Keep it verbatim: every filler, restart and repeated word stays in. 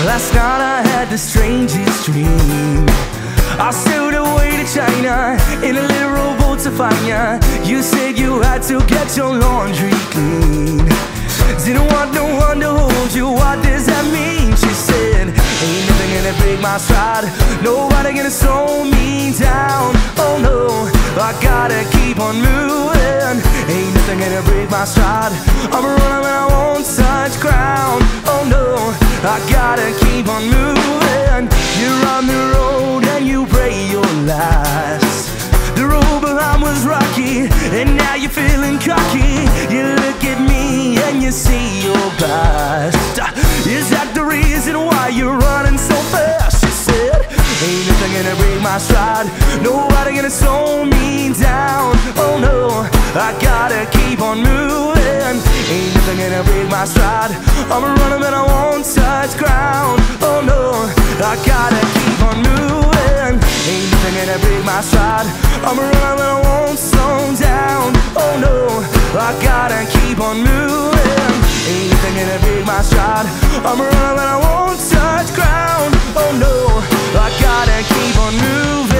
Last night I had the strangest dream. I sailed away to China in a little rowboat to find ya. You said you had to get your laundry clean. Didn't want no one to hold you, what does that mean? She said, ain't nothing gonna break my stride, nobody gonna slow me down. Oh no, I gotta keep on moving. Ain't nothing gonna break my stride, I'm running and I won't touch ground. Oh no, I gotta keep on moving. You're on the road and you pray your last. The road behind was rocky and now you're feeling cocky. You look at me and you see your past. Is that the reason why you're running so fast? She said, ain't nothing gonna break my stride, nobody gonna slow me down. Oh no, I gotta keep on moving. Ain't nothing gonna break my stride, I'm running but I won't touch ground. Oh no, I gotta keep on moving. Ain't nothing gonna break my stride, I'm running but I won't slow down. Oh no, I gotta keep on moving. Ain't nothing gonna break my stride, I'm running but I won't touch ground. Oh no, I gotta keep on moving.